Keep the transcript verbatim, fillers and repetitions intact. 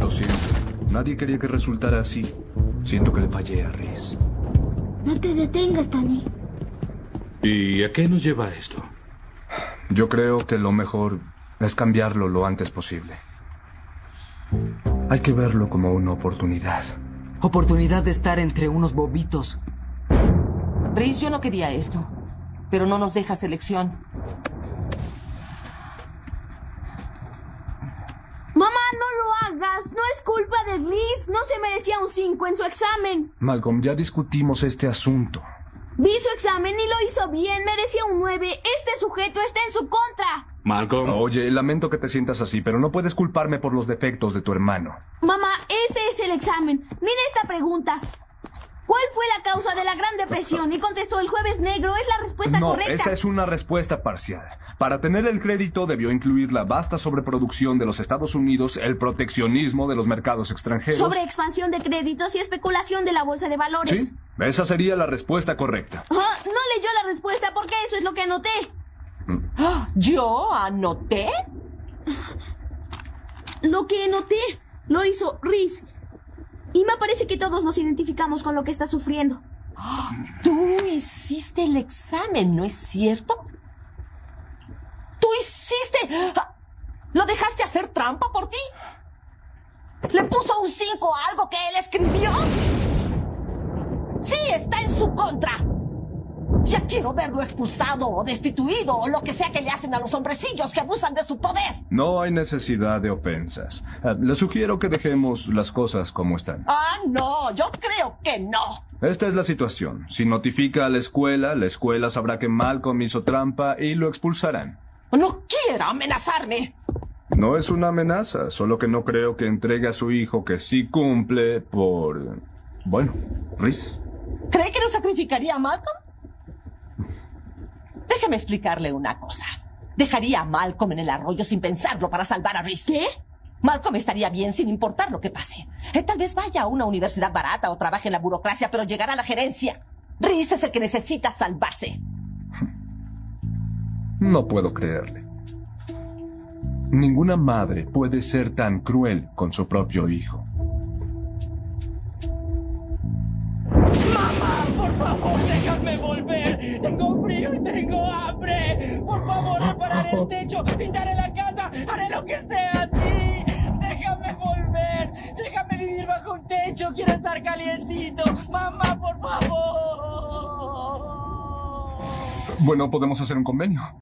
Lo siento. Nadie quería que resultara así. Siento que le fallé a Rhys. No te detengas, Tony. ¿Y a qué nos lleva esto? Yo creo que lo mejor es cambiarlo lo antes posible. Hay que verlo como una oportunidad. Oportunidad de estar entre unos bobitos. Rhys, yo no quería esto, pero no nos dejas elección. Mamá, no lo hagas. No es culpa de Rhys. No se merecía un cinco en su examen. Malcolm, ya discutimos este asunto. Vi su examen y lo hizo bien. Merecía un nueve. Este sujeto está en su contra. Malcolm. Oye, lamento que te sientas así, pero no puedes culparme por los defectos de tu hermano. Mamá, este es el examen. Mira esta pregunta. ¿Cuál fue la causa de la Gran Depresión? Y contestó: el jueves negro. Es la respuesta No, correcta. esa es una respuesta parcial. Para tener el crédito debió incluir la vasta sobreproducción de los Estados Unidos, el proteccionismo de los mercados extranjeros. Sobre expansión de créditos y especulación de la bolsa de valores. Sí, esa sería la respuesta correcta. Ah, no leyó la respuesta porque eso es lo que anoté. ¿Yo anoté? Lo que anoté lo hizo Rhys. Y me parece que todos nos identificamos con lo que está sufriendo. Tú hiciste el examen, ¿no es cierto? ¡Tú hiciste! ¿Lo dejaste hacer trampa por ti? ¿Le puso un cinco a algo que él escribió? ¡Sí, está en su contra! Ya quiero verlo expulsado o destituido o lo que sea que le hacen a los hombrecillos que abusan de su poder. No hay necesidad de ofensas. Eh, le sugiero que dejemos las cosas como están. Ah, no, yo creo que no. Esta es la situación. Si notifica a la escuela, la escuela sabrá que Malcolm hizo trampa y lo expulsarán. No quiero amenazarme. No es una amenaza, solo que no creo que entregue a su hijo que sí cumple por... Bueno, Rhys. ¿Cree que lo sacrificaría a Malcolm? Déjeme explicarle una cosa. Dejaría a Malcolm en el arroyo sin pensarlo para salvar a Rhys. ¿Qué? Malcolm estaría bien sin importar lo que pase. Eh, tal vez vaya a una universidad barata o trabaje en la burocracia, pero llegará a la gerencia. Rhys es el que necesita salvarse. No puedo creerle. Ninguna madre puede ser tan cruel con su propio hijo. ¡Mamá, por favor, déjame volver! ¡Tengo frío y tengo hambre! ¡Por favor, repararé el techo, pintaré la casa, haré lo que sea, sí! ¡Déjame volver! ¡Déjame vivir bajo un techo! ¡Quiero estar calientito! ¡Mamá, por favor! Bueno, podemos hacer un convenio.